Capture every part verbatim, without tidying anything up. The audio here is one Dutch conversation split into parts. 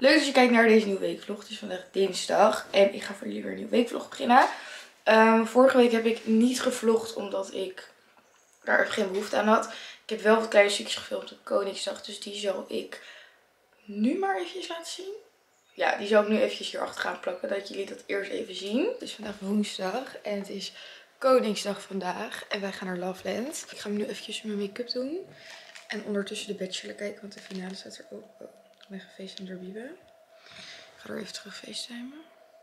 Leuk dat je kijkt naar deze nieuwe weekvlog. Het is vandaag dinsdag en ik ga voor jullie weer een nieuwe weekvlog beginnen. Um, vorige week heb ik niet gevlogd omdat ik daar even geen behoefte aan had. Ik heb wel wat kleine stukjes gefilmd op Koningsdag, dus die zal ik nu maar eventjes laten zien. Ja, die zal ik nu eventjes hierachter gaan plakken, dat jullie dat eerst even zien. Het is vandaag woensdag en het is Koningsdag vandaag en wij gaan naar Loveland. Ik ga nu eventjes mijn make-up doen en ondertussen de Bachelor kijken, want de finale staat er ook. Oh, ik ben gefacetimed door Biebe. Ik ga er even terug facetimen.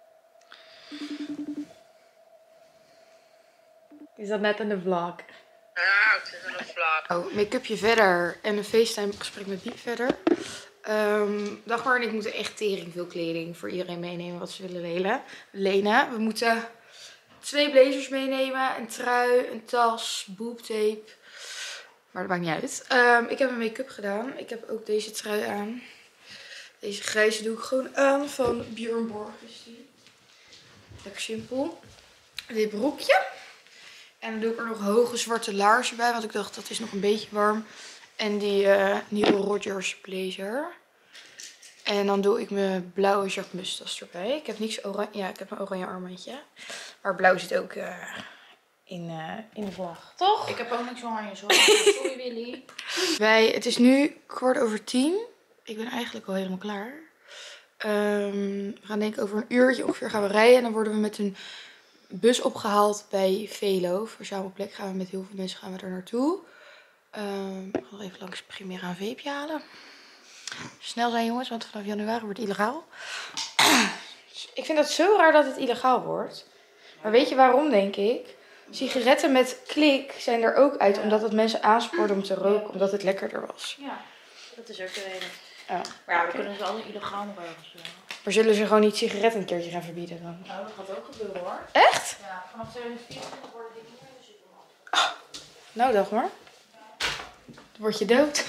Is dat net in de vlog? Ja, het is in de vlog. Oh, make-upje verder en een FaceTime gesprek met Biep verder. Um, Dagmar en ik moeten echt tering veel kleding voor iedereen meenemen wat ze willen lenen. lenen. We moeten twee blazers meenemen, een trui, een tas, boobtape. Maar dat maakt niet uit. Um, ik heb mijn make-up gedaan. Ik heb ook deze trui aan. Deze grijze doe ik gewoon aan van Björn Borg. Dus die. Lekker simpel. Dit broekje. En dan doe ik er nog hoge zwarte laarzen bij. Want ik dacht dat is nog een beetje warm. En die uh, nieuwe Rogers blazer. En dan doe ik mijn blauwe Jacques Mus tas erbij. Ik heb niks oranje. Ja, ik heb een oranje armbandje. Maar blauw zit ook uh, in, uh, in de vlag. Toch? Ik heb ook niks oranje. Sorry Willy. Wij, het is nu kwart over tien. Ik ben eigenlijk al helemaal klaar. Um, we gaan denk ik over een uurtje ongeveer gaan we rijden. En dan worden we met een bus opgehaald bij Velo. Verzamelplek gaan we met heel veel mensen gaan we er naartoe. Um, ik ga nog even langs Primera een vapeje halen. Snel zijn jongens, want vanaf januari wordt het illegaal. Ik vind het zo raar dat het illegaal wordt. Maar weet je waarom, denk ik? Sigaretten met klik zijn er ook uit omdat het mensen aanspoorde om te roken. Omdat het lekkerder was. Ja, dat is ook de reden. Oh, maar ja, we okay. kunnen ze alle illegaal nog ergens doen. Maar zullen ze gewoon niet sigaretten een keertje gaan verbieden dan? Nou, dat gaat ook gebeuren hoor. Echt? Ja, vanaf tweeduizend vierentwintig worden die niet meer in de supermarkt. Oh, nou dag maar. Dan word je dood.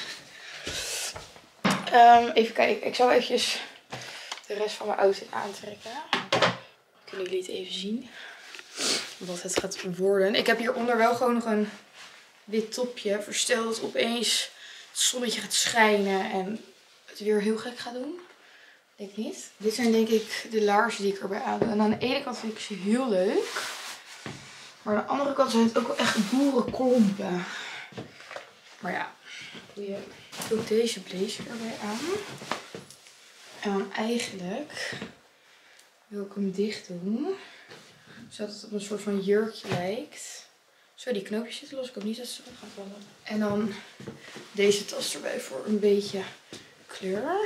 Um, even kijken, ik zal eventjes de rest van mijn outfit aantrekken. Kunnen jullie het even zien? Wat het gaat worden. Ik heb hieronder wel gewoon nog een wit topje. Verstel dat opeens het zonnetje gaat schijnen en het weer heel gek gaat doen. Denk ik niet. Dit zijn denk ik de laarzen die ik erbij aan doe. En aan de ene kant vind ik ze heel leuk. Maar aan de andere kant zijn het ook wel echt boerenklompen. Maar ja, doe je ook deze blazer erbij aan. En dan eigenlijk wil ik hem dicht doen. Zodat het op een soort van jurkje lijkt. Zo, die knoopjes zitten los. Ik hoop niet dat ze erop gaan vallen. En dan deze tas erbij voor een beetje kleur.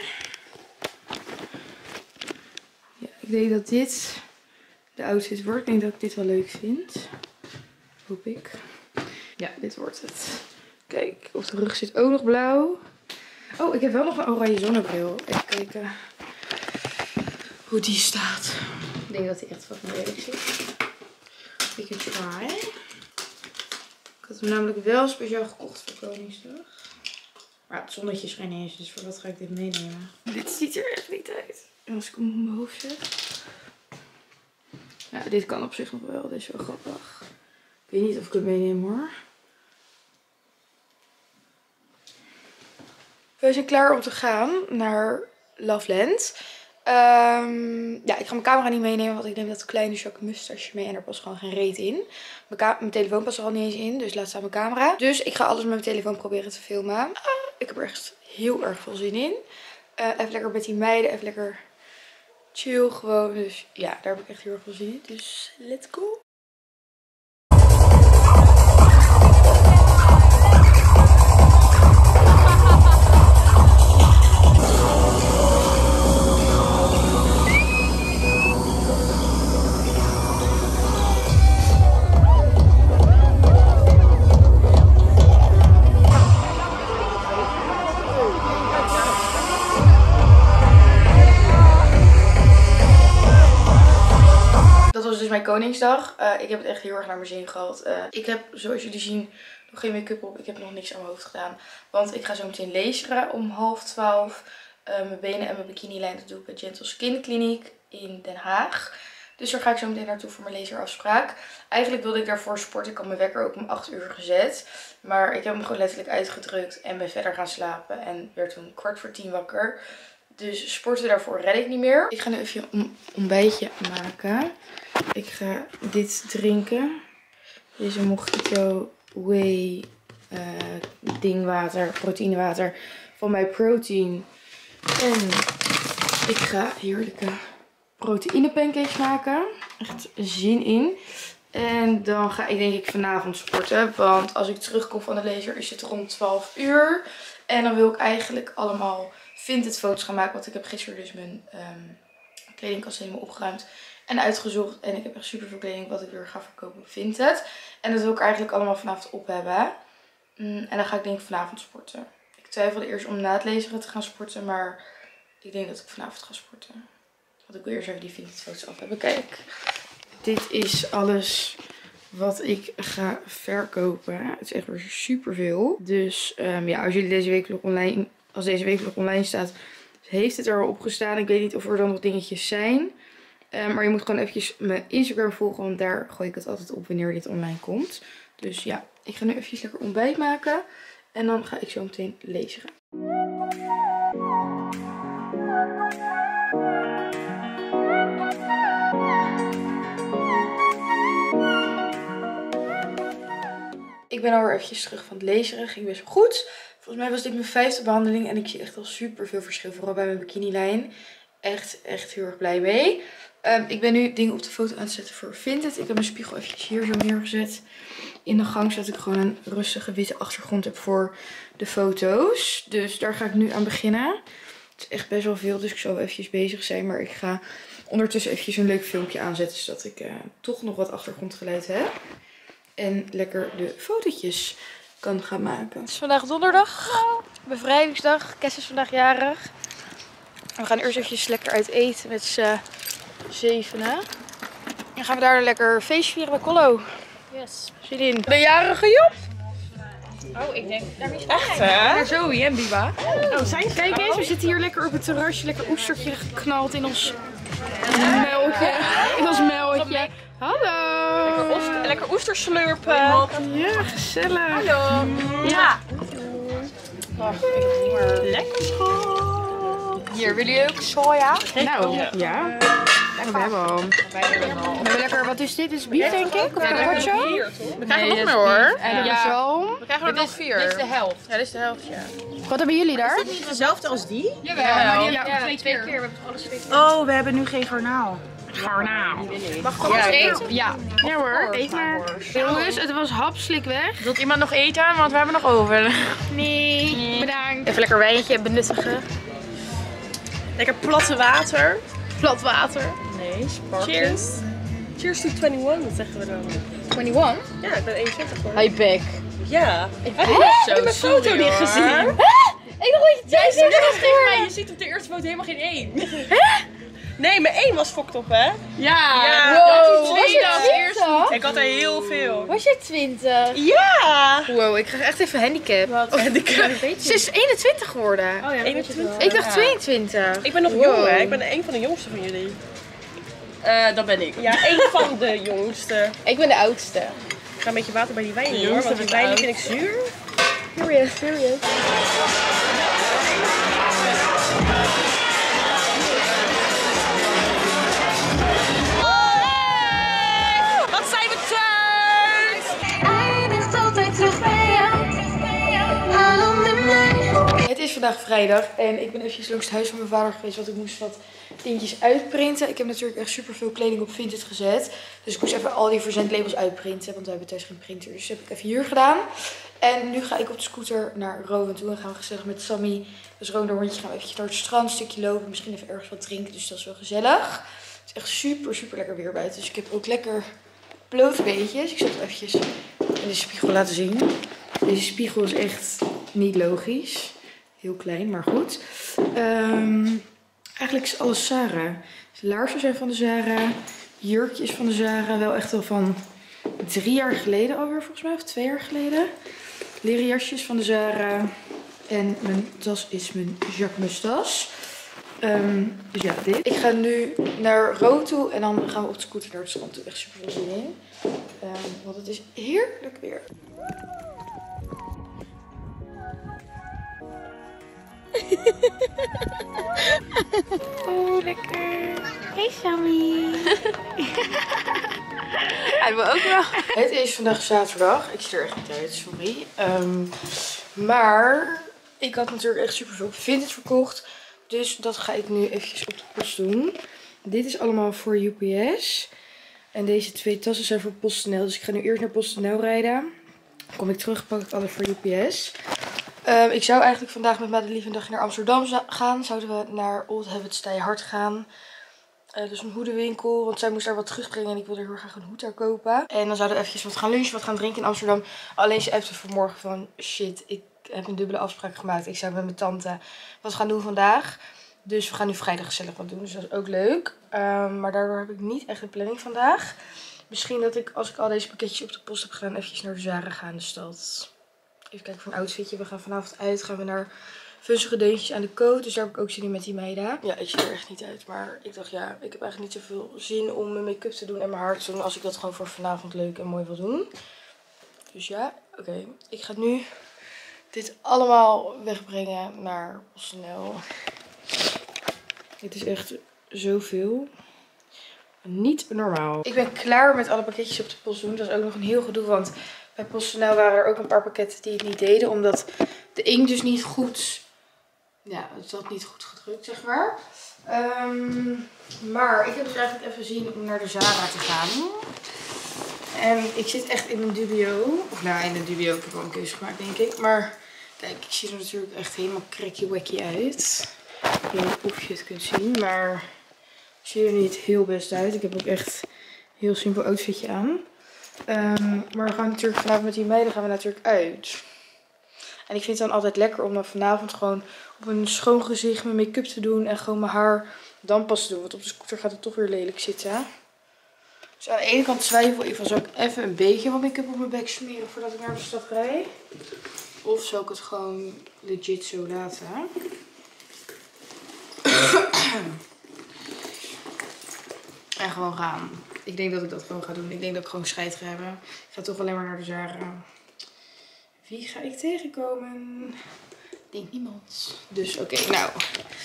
Ja, ik denk dat dit de outfit wordt. Ik denk dat ik dit wel leuk vind. Hoop ik. Ja, dit wordt het. Kijk, op de rug zit ook nog blauw. Oh, ik heb wel nog een oranje zonnebril. Even kijken hoe die staat. Ik denk dat die echt fucking lelijk zit. Ik can try. Ik had hem namelijk wel speciaal gekocht voor Koningsdag. Maar het zonnetje schijnt niet eens, dus voor wat ga ik dit meenemen? Dit ziet er echt niet uit. En als ik hem op mijn hoofd zet. Nou, dit kan op zich nog wel. Dit is wel grappig. Ik weet niet of ik het meeneem hoor. We zijn klaar om te gaan naar Loveland. Um, ja, ik ga mijn camera niet meenemen, want ik neem dat kleine Jacques Mus tasje mee en er past gewoon geen reet in. Mijn, mijn telefoon past er al niet eens in, dus laat staan mijn camera. Dus ik ga alles met mijn telefoon proberen te filmen. Ah, ik heb er echt heel erg veel zin in. Uh, even lekker met die meiden, even lekker chill gewoon. Dus ja, daar heb ik echt heel erg veel zin in. Dus let's go! Koningsdag. Uh, ik heb het echt heel erg naar mijn zin gehad. Uh, ik heb, zoals jullie zien, nog geen make-up op. Ik heb nog niks aan mijn hoofd gedaan. Want ik ga zo meteen laseren om half twaalf. Uh, mijn benen en mijn bikinilijn dat doe ik bij Gentle Skin Clinic in Den Haag. Dus daar ga ik zo meteen naartoe voor mijn laserafspraak. Eigenlijk wilde ik daarvoor sporten. Ik had mijn wekker ook om acht uur gezet. Maar ik heb hem gewoon letterlijk uitgedrukt en ben verder gaan slapen. En werd toen kwart voor tien wakker. Dus sporten daarvoor red ik niet meer. Ik ga nu even een ontbijtje maken. Ik ga dit drinken. Deze Mojito Whey uh, dingwater, proteïnewater van My Protein. En ik ga heerlijke proteïne pancakes maken. Echt zin in. En dan ga ik denk ik vanavond sporten. Want als ik terugkom van de laser is het rond twaalf uur. En dan wil ik eigenlijk allemaal vintage foto's gaan maken. Want ik heb gisteren dus mijn um, kledingkast helemaal opgeruimd en uitgezocht. En ik heb echt super veel kleding wat ik weer ga verkopen op Vinted. En dat wil ik eigenlijk allemaal vanavond op hebben. Mm, en dan ga ik denk ik vanavond sporten. Ik twijfelde eerst om na het laseren te gaan sporten. Maar ik denk dat ik vanavond ga sporten. Want ik wil eerst even die vintage foto's af hebben. Kijk. Dit is alles wat ik ga verkopen. Het is echt weer super veel. Dus um, ja, als jullie deze weekvlog online, als deze weekvlog online staat, heeft het er al op gestaan. Ik weet niet of er dan nog dingetjes zijn. Um, maar je moet gewoon eventjes mijn Instagram volgen, want daar gooi ik het altijd op wanneer dit online komt. Dus ja, ik ga nu eventjes lekker ontbijt maken. En dan ga ik zo meteen lezen. Ik ben alweer eventjes terug van het lezen. Ging best wel goed. Volgens mij was dit mijn vijfde behandeling. En ik zie echt al super veel verschil. Vooral bij mijn bikinilijn. Echt, echt heel erg blij mee. Um, ik ben nu dingen op de foto aan het zetten voor Vinted. Ik heb mijn spiegel eventjes hier zo neergezet. In de gang, zodat ik gewoon een rustige witte achtergrond heb voor de foto's. Dus daar ga ik nu aan beginnen. Het is echt best wel veel, dus ik zal wel eventjes bezig zijn. Maar ik ga ondertussen eventjes een leuk filmpje aanzetten. Zodat ik uh, toch nog wat achtergrondgeluid heb. En lekker de fotootjes kan gaan maken. Het is vandaag donderdag. Bevrijdingsdag. Kes is vandaag jarig. We gaan eerst eventjes lekker uit eten met z'n zevenen. Dan gaan we daar lekker feestje vieren bij Collo. Yes. Zin in. De jarige Job. Oh, ik denk daar is echt hè? Naar Zoe en Biba. Oh, zijn ze? Kijk eens, we zitten hier lekker op het terrasje. Lekker oestertje geknald in ons melkje. In ons melkje. Hallo. Lekker, oester, lekker oester slurpen. Ja, gezellig. Hallo. Ja. Ach, ik lekker schoon. Hier, willen jullie ook soja? Nou, ja. ja. Ja, we hebben al. Wij hebben al. We hebben lekker, wat is dit? Is bief denk ik? Of ja, carpaccio? We krijgen nog meer hoor. En ja. Zo. We krijgen er nog vier. Dit is de helft. Ja, dit is de helft, ja. Wat hebben jullie daar? Is dit niet dezelfde als die? Jawel, maar die ja, ja, twee, twee keer. We hebben toch alles twee keer. Oh, we hebben nu geen garnaal. Garnaal. Mag ik gewoon eens eten? Ja. Ja hoor, eet maar. Jongens, het was hapslik weg. Wilt iemand nog eten? Want we hebben nog over. Nee, nee. Bedankt. Even lekker wijntje benuttigen. Lekker platte water. Plat water. Nee, sparkling. Cheers. Cheers to eenentwintig, dat zeggen we dan. eenentwintig? Ja, ik ben eenentwintig hoor. Hi back. Ja. Ik heb je heb mijn foto niet gezien. Hè? Ik dacht dat je Jij zei net tegen mij, je ziet op de eerste foto helemaal geen één. Hè? Nee, mijn één was fokt op hè? Ja. Ja. Wow. Ja, Was je als eerste? ik had er heel veel. Was je twintig? Ja. Wow, ik krijg echt even handicap. Wat? Ze is eenentwintig geworden. Oh ja, eenentwintig. Ik dacht tweeëntwintig. Ik ben nog Wow. jong hè, ik ben een van de jongste van jullie. Uh, dat ben ik. Ja, één van de jongste. Ik ben de oudste. Ik ga een beetje water bij die wijn doen hoor, want die wijn vind ik zuur. Serious, serious. Wat zijn we thuis! Eindigt altijd terug bij jou. Hallo met mij. Het is vandaag vrijdag en ik ben eventjes langs het huis van mijn vader geweest, want ik moest wat dingetjes uitprinten. Ik heb natuurlijk echt super veel kleding op Vinted gezet. Dus ik moest even al die verzendlabels uitprinten, want we hebben thuis geen printer. Dus dat heb ik even hier gedaan. En nu ga ik op de scooter naar Rowan toe en gaan we gezellig met Sammy, dus Rowan de hondje, gaan we eventjes naar het strand, een stukje lopen, misschien even ergens wat drinken, dus dat is wel gezellig. Het is echt super, super lekker weer buiten, dus ik heb ook lekker blote beetjes. Ik zal het eventjes in de spiegel laten zien. Deze spiegel is echt niet logisch. Heel klein, maar goed. Um, eigenlijk is alles Zara. De laarzen zijn van de Zara. Jurkje is van de Zara. Wel echt wel van drie jaar geleden alweer volgens mij. Of twee jaar geleden. Leren jasjes van de Zara. En mijn tas is mijn Jacquemus tas. Um, dus ja, dit. Ik ga nu naar Rood toe. En dan gaan we op de scooter naar het strand toe. Echt super veel zin in. Um, want het is heerlijk weer. Oh, lekker. Hey, Sammy. Hij wil ook wel. Het is vandaag zaterdag. Ik zie er echt niet uit, sorry. Um, maar ik had natuurlijk echt super veel vintage verkocht. Dus dat ga ik nu eventjes op de post doen. Dit is allemaal voor U P S. En deze twee tassen zijn voor PostNL. Dus ik ga nu eerst naar PostNL rijden. Dan kom ik terug, pak ik alle voor U P S. Um, ik zou eigenlijk vandaag met Madelief een dagje naar Amsterdam gaan. Zouden we naar Old Habits Die Hard gaan. Uh, dus een hoedenwinkel. Want zij moest daar wat terugbrengen. En ik wilde heel graag een hoed daar kopen. En dan zouden we eventjes wat gaan lunchen, wat gaan drinken in Amsterdam. Alleen ze appte vanmorgen van shit, ik heb een dubbele afspraak gemaakt. Ik zou met mijn tante wat gaan doen vandaag. Dus we gaan nu vrijdag gezellig wat doen. Dus dat is ook leuk. Um, maar daardoor heb ik niet echt een planning vandaag. Misschien dat ik, als ik al deze pakketjes op de post heb gedaan, eventjes naar de Zara ga in de stad. Even kijken voor een outfitje. We gaan vanavond uit. Gaan we naar vunzige deuntjes aan de Coat. Dus daar heb ik ook zin in met die meiden. Ja, ik zie er echt niet uit. Maar ik dacht, ja, ik heb eigenlijk niet zoveel zin om mijn make-up te doen en mijn haar te doen. Als ik dat gewoon voor vanavond leuk en mooi wil doen. Dus ja, oké. Okay. Ik ga nu dit allemaal wegbrengen naar PostNL. Dit is echt zoveel. Niet normaal. Ik ben klaar met alle pakketjes op de post doen. Dat is ook nog een heel gedoe. Want bij PostNL waren er ook een paar pakketten die het niet deden. Omdat de inkt dus niet goed... Ja, het zat niet goed gedrukt, zeg maar. Um, maar ik heb dus eigenlijk even zin om naar de Zara te gaan. En ik zit echt in een dubio. Of nou, in een dubio. Ik heb wel een keuze gemaakt, denk ik. Maar kijk, ik zie er natuurlijk echt helemaal cracky-wacky uit. Ik weet niet of je het kunt zien, maar ik zie er niet heel best uit. Ik heb ook echt een heel simpel outfitje aan. Um, maar we gaan natuurlijk vanavond met die meiden gaan we natuurlijk uit. En ik vind het dan altijd lekker om dan vanavond gewoon op een schoon gezicht mijn make-up te doen. En gewoon mijn haar dan pas te doen. Want op de scooter gaat het toch weer lelijk zitten. Dus aan de ene kant twijfel ik van, zal ik even een beetje wat make-up op mijn bek smeren voordat ik naar de stad rijd? Of zal ik het gewoon legit zo laten? En gewoon gaan. Ik denk dat ik dat gewoon ga doen. Ik denk dat ik gewoon scheid ga hebben. Ik ga toch alleen maar naar de Zara. Wie ga ik tegenkomen? Ik denk niemand. Dus oké, okay, nou.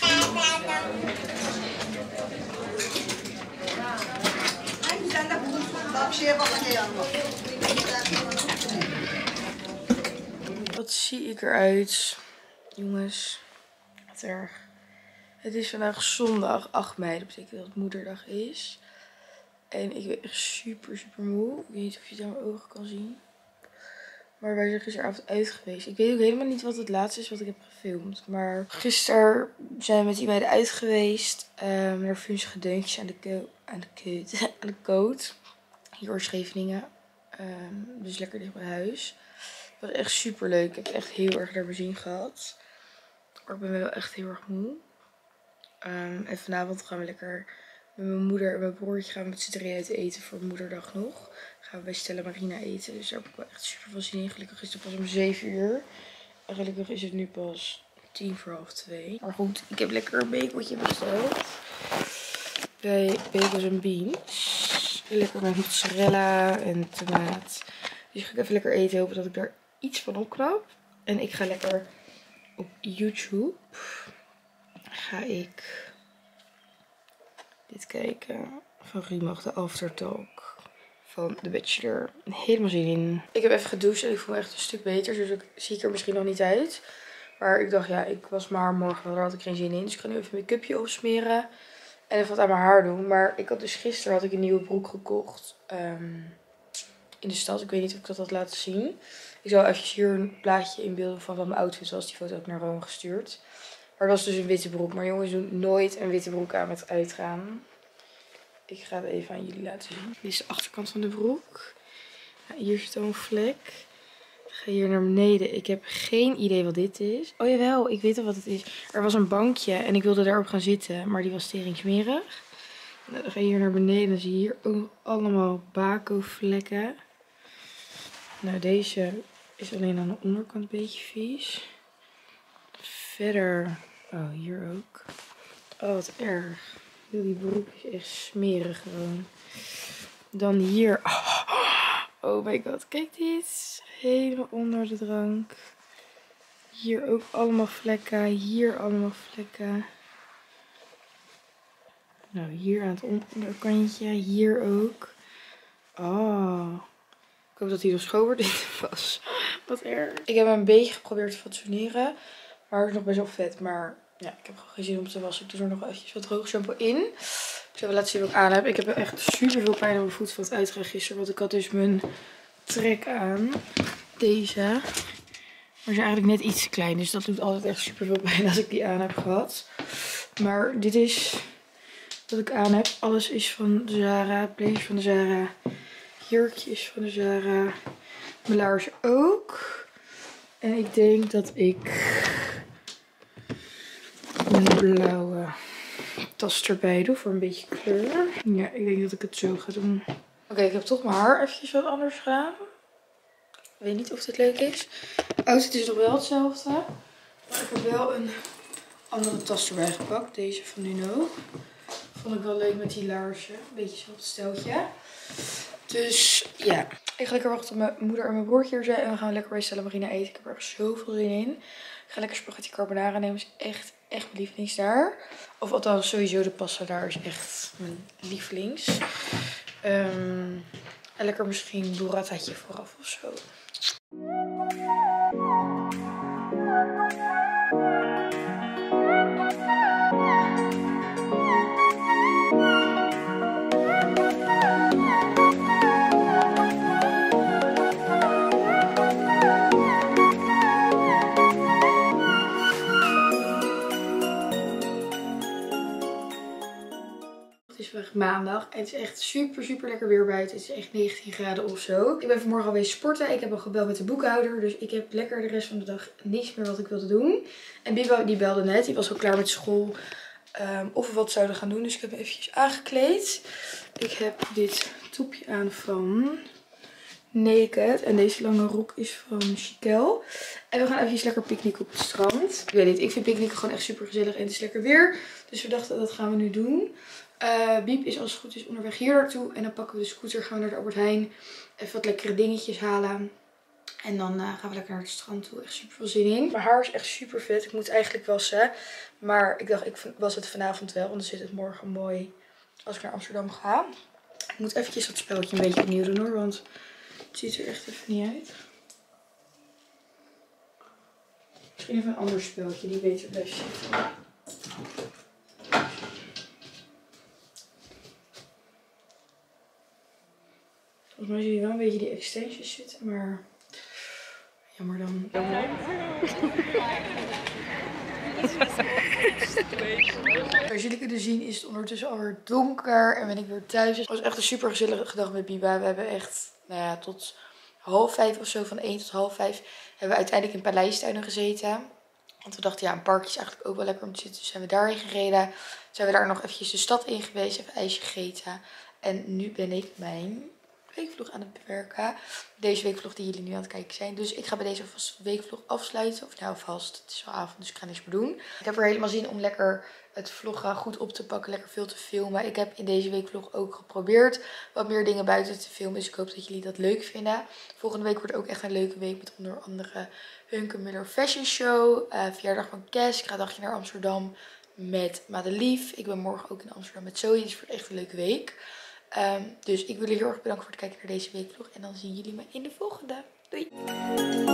Wat zie ik eruit? Jongens, wat erg. Het is vandaag zondag acht mei. Dat betekent dat het moederdag is. En ik ben echt super, super moe. Ik weet niet of je het aan mijn ogen kan zien. Maar wij zijn gisteravond uit geweest. Ik weet ook helemaal niet wat het laatste is wat ik heb gefilmd. Maar gisteren zijn we met die meiden uit geweest. Um, naar vunzige deuntjes aan de, ko aan de, keut aan de Coat. Hier in Scheveningen. Um, dus lekker dicht bij huis. Het was echt super leuk. Ik heb echt heel erg naar mijn zin gehad. Maar ik ben wel echt heel erg moe. Um, en vanavond gaan we lekker met mijn moeder en mijn broertje gaan we met z'n drieën uit eten voor moederdag nog. Gaan we bij Stella Marina eten. Dus daar heb ik wel echt super veel zin in. Gelukkig is het pas om zeven uur. En gelukkig is het nu pas tien voor half twee. Maar goed, ik heb lekker een bageltje besteld. Bij Bagels and Beans. Lekker met mozzarella en tomaat. Dus ik ga even lekker eten. Hopen dat ik daar iets van opknap. En ik ga lekker op YouTube. Ga ik dit kijken. Van Riemag, de Aftertalk van The Bachelor. Helemaal zin in. Ik heb even gedoucht en ik voel me echt een stuk beter. Dus ik zie ik er misschien nog niet uit. Maar ik dacht, ja, ik was maar morgen, daar had ik geen zin in. Dus ik ga nu even mijn make-upje opsmeren. En even wat aan mijn haar doen. Maar ik had dus gisteren had ik een nieuwe broek gekocht. Um, in de stad. Ik weet niet of ik dat had laten zien. Ik zal even hier een plaatje inbeelden van wat mijn outfit was. Die foto heb ik naar Rome gestuurd. Maar het was dus een witte broek. Maar jongens doen nooit een witte broek aan met uitgaan. Ik ga het even aan jullie laten zien. Dit is de achterkant van de broek. Ja, hier zit een vlek. Ik ga hier naar beneden. Ik heb geen idee wat dit is. Oh jawel, ik weet al wat het is. Er was een bankje en ik wilde daarop gaan zitten. Maar die was teringsmerig. Dan ga je hier naar beneden. Dan zie je hier ook allemaal bako vlekken. Nou, deze is alleen aan de onderkant een beetje vies. Verder, oh hier ook. Oh wat erg. Die broek is echt smerig gewoon. Dan hier. Oh my god, kijk dit. Helemaal onder de drank. Hier ook allemaal vlekken. Hier allemaal vlekken. Nou, hier aan het onderkantje. Hier ook. Oh. Ik hoop dat hij nog schoon wordt. Dit was. Wat erg. Ik heb hem een beetje geprobeerd te fatsoeneren. Maar het is nog best wel vet. Maar ja, ik heb gewoon geen zin om te wassen. Ik doe er nog eventjes wat droog shampoo in. Ik zal wel laten zien wat ik aan heb. Ik heb echt super veel pijn aan mijn voet van het uitgaan gisteren. Want ik had dus mijn trek aan. Deze. Maar ze is eigenlijk net iets te klein. Dus dat doet altijd echt super veel pijn als ik die aan heb gehad. Maar dit is wat ik aan heb. Alles is van de Zara. Blazer van de Zara. Jurkje is van de Zara. Mijn laarzen ook. En ik denk dat ik een blauwe tas erbij doe voor een beetje kleur. Ja, ik denk dat ik het zo ga doen. Oké, okay, ik heb toch mijn haar eventjes wat anders gedaan. Ik weet niet of dit leuk is. De outfit is nog wel hetzelfde. Maar ik heb wel een andere tas erbij gepakt. Deze van Nuno. Vond ik wel leuk met die laarzen. Een beetje hetzelfde steltje. Dus ja, ik ga lekker wachten tot mijn moeder en mijn broertje hier zijn. En we gaan lekker bij Stella Marina eten. Ik heb er echt zoveel zin in. Ik ga lekker spaghetti carbonara nemen. Is echt, echt mijn lievelings daar. Of althans, sowieso de pasta daar is echt mijn lievelings. Um, en lekker misschien burrataatje vooraf of zo. Het is vandaag maandag en het is echt super super lekker weer buiten. Het is echt negentien graden of zo. Ik ben vanmorgen alweer sporten. Ik heb al gebeld met de boekhouder. Dus ik heb lekker de rest van de dag niks meer wat ik wilde doen. En Bibo die belde net. Die was al klaar met school. Um, of we wat zouden gaan doen. Dus ik heb me eventjes aangekleed. Ik heb dit topje aan van Naked. En deze lange rok is van Chiquel. En we gaan eventjes lekker picknicken op het strand. Ik weet niet, ik vind picknicken gewoon echt super gezellig. En het is lekker weer. Dus we dachten dat gaan we nu doen. Uh, Biep is als het goed is onderweg hier naartoe. En dan pakken we de scooter, gaan we naar de Albert Heijn. Even wat lekkere dingetjes halen. En dan uh, gaan we lekker naar het strand toe. Echt super veel zin in. Mijn haar is echt super vet. Ik moet eigenlijk wassen. Maar ik dacht, ik was het vanavond wel. Want dan zit het morgen mooi als ik naar Amsterdam ga. Ik moet eventjes dat spelletje een beetje opnieuw doen hoor. Want het ziet er echt even niet uit. Misschien even een ander spelletje die beter blijft zitten. Volgens mij zie je wel een beetje die extensions zitten, maar jammer dan. Zoals jullie kunnen zien is het ondertussen alweer donker en ben ik weer thuis. Het was echt een super gezellige dag met Biba. We hebben echt, nou ja, tot half vijf of zo, van één tot half vijf, hebben we uiteindelijk in Paleistuinen gezeten. Want we dachten, ja, een parkje is eigenlijk ook wel lekker om te zitten. Dus zijn we daarheen gereden. Zijn we daar nog eventjes de stad in geweest, even ijsje gegeten. En nu ben ik mijn weekvlog aan het bewerken. Deze weekvlog die jullie nu aan het kijken zijn. Dus ik ga bij deze weekvlog afsluiten. Of nou vast, het is wel avond, dus ik ga niks meer doen. Ik heb er helemaal zin om lekker het vloggen goed op te pakken. Lekker veel te filmen. Ik heb in deze weekvlog ook geprobeerd wat meer dingen buiten te filmen. Dus ik hoop dat jullie dat leuk vinden. Volgende week wordt ook echt een leuke week met onder andere Hunke Muller Fashion Show. Uh, verjaardag van Kes. Ik ga een dagje naar Amsterdam met Madelief. Ik ben morgen ook in Amsterdam met Zoe. Dus het wordt echt een leuke week. Um, dus ik wil jullie heel erg bedanken voor het kijken naar deze weekvlog. En dan zien jullie me in de volgende. Doei!